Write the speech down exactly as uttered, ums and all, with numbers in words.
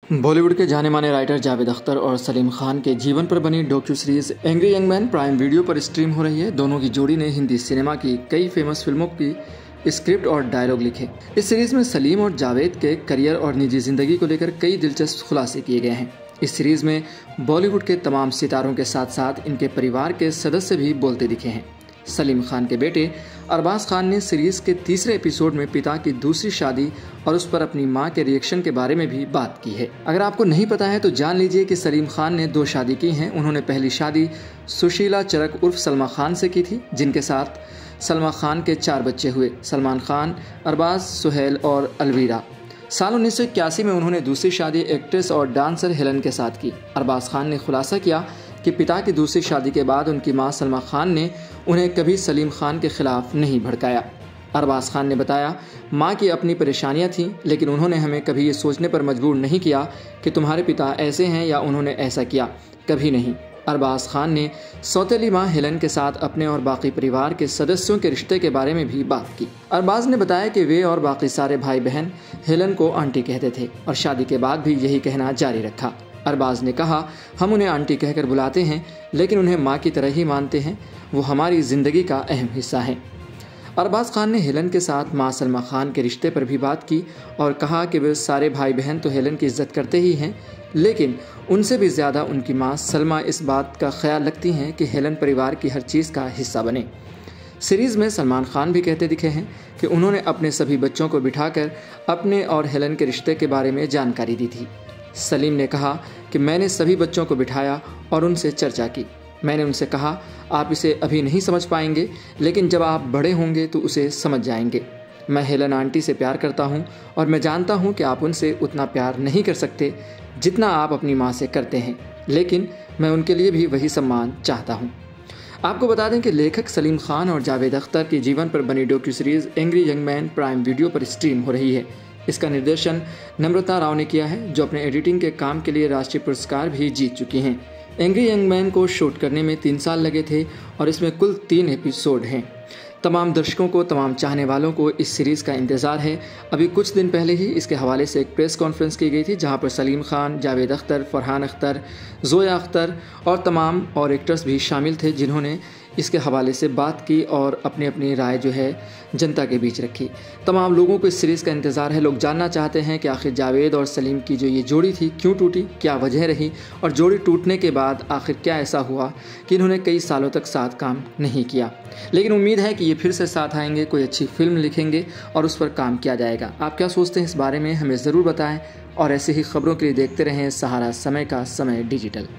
बॉलीवुड के जाने माने राइटर जावेद अख्तर और सलीम खान के जीवन पर बनी docu series angry young man Prime Video पर स्ट्रीम हो रही है। दोनों की जोड़ी ने हिंदी सिनेमा की कई फेमस फिल्मों की स्क्रिप्ट और डायलॉग लिखे। इस सीरीज में सलीम और जावेद के करियर और निजी जिंदगी को लेकर कई दिलचस्प खुलासे किए गए हैं। इस सीरीज में बॉलीवुड के तमाम सितारों के साथ साथ इनके परिवार के सदस्य भी बोलते दिखे हैं। सलीम खान के बेटे अरबाज खान ने सीरीज के तीसरे एपिसोड में पिता की दूसरी शादी और उस पर अपनी मां के रिएक्शन के बारे में भी बात की है। अगर आपको नहीं पता है तो जान लीजिए कि सलीम खान ने दो शादी की हैं। उन्होंने पहली शादी सुशीला चरक उर्फ सलमा खान से की थी, जिनके साथ सलमा खान के चार बच्चे हुए, सलमान खान, अरबाज, सुहेल और अलवीरा। साल उन्नीस सौ इक्यासी में उन्होंने दूसरी शादी एक्ट्रेस और डांसर हेलन के साथ की। अरबाज खान ने खुलासा किया कि पिता की दूसरी शादी के बाद उनकी मां सलमा खान ने उन्हें कभी सलीम खान के खिलाफ नहीं भड़काया। अरबाज खान ने बताया, मां की अपनी परेशानियां थीं, लेकिन उन्होंने हमें कभी ये सोचने पर मजबूर नहीं किया कि तुम्हारे पिता ऐसे हैं या उन्होंने ऐसा किया, कभी नहीं। अरबाज खान ने सौतेली मां हेलन के साथ अपने और बाकी परिवार के सदस्यों के रिश्ते के बारे में भी बात की। अरबाज ने बताया कि वे और बाकी सारे भाई बहन हेलन को आंटी कहते थे और शादी के बाद भी यही कहना जारी रखा। अरबाज ने कहा, हम उन्हें आंटी कहकर बुलाते हैं, लेकिन उन्हें माँ की तरह ही मानते हैं। वो हमारी ज़िंदगी का अहम हिस्सा हैं। अरबाज खान ने हेलन के साथ माँ सलमा खान के रिश्ते पर भी बात की और कहा कि वे सारे भाई बहन तो हेलन की इज्जत करते ही हैं, लेकिन उनसे भी ज़्यादा उनकी माँ सलमा इस बात का ख्याल रखती हैं कि हेलन परिवार की हर चीज़ का हिस्सा बने। सीरीज़ में सलमान खान भी कहते दिखे हैं कि उन्होंने अपने सभी बच्चों को बिठाकर अपने और हेलन के रिश्ते के बारे में जानकारी दी थी। सलीम ने कहा कि मैंने सभी बच्चों को बिठाया और उनसे चर्चा की। मैंने उनसे कहा, आप इसे अभी नहीं समझ पाएंगे, लेकिन जब आप बड़े होंगे तो उसे समझ जाएंगे। मैं हेलन आंटी से प्यार करता हूं और मैं जानता हूं कि आप उनसे उतना प्यार नहीं कर सकते जितना आप अपनी मां से करते हैं, लेकिन मैं उनके लिए भी वही सम्मान चाहता हूं। आपको बता दें कि लेखक सलीम खान और जावेद अख्तर के जीवन पर बनी docu series angry young man Prime Video पर स्ट्रीम हो रही है। इसका निर्देशन नम्रता राव ने किया है, जो अपने एडिटिंग के काम के लिए राष्ट्रीय पुरस्कार भी जीत चुकी हैं। एंग्री यंग मैन को शूट करने में तीन साल लगे थे और इसमें कुल तीन एपिसोड हैं। तमाम दर्शकों को, तमाम चाहने वालों को इस सीरीज़ का इंतज़ार है। अभी कुछ दिन पहले ही इसके हवाले से एक प्रेस कॉन्फ्रेंस की गई थी, जहां पर सलीम खान, जावेद अख्तर, फरहान अख्तर, जोया अख्तर और तमाम और एक्टर्स भी शामिल थे, जिन्होंने इसके हवाले से बात की और अपनी अपनी राय जो है जनता के बीच रखी। तमाम लोगों को इस सीरीज़ का इंतज़ार है। लोग जानना चाहते हैं कि आखिर जावेद और सलीम की जो ये जोड़ी थी क्यों टूटी, क्या वजह रही, और जोड़ी टूटने के बाद आखिर क्या ऐसा हुआ कि इन्होंने कई सालों तक साथ काम नहीं किया। लेकिन उम्मीद है कि ये फिर से साथ आएंगे, कोई अच्छी फिल्म लिखेंगे और उस पर काम किया जाएगा। आप क्या सोचते हैं इस बारे में, हमें ज़रूर बताएं और ऐसे ही खबरों के लिए देखते रहें सहारा समय का समय डिजिटल।